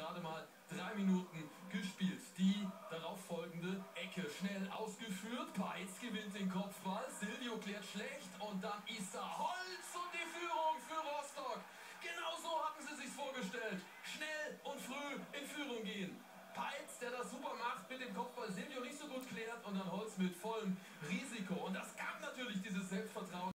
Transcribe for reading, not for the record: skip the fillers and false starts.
gerade mal 3 Minuten gespielt. Die darauf folgende Ecke schnell ausgeführt. Peitz gewinnt den Kopfball. Silvio klärt schlecht und dann ist da Holz und die Führung für Rostock. Genau so hatten sie sich vorgestellt. Schnell und früh in Führung gehen. Peitz, der das super macht, mit dem Kopfball Silvio nicht so gut klärt und dann Holz mit vollem Risiko. Und das gab natürlich dieses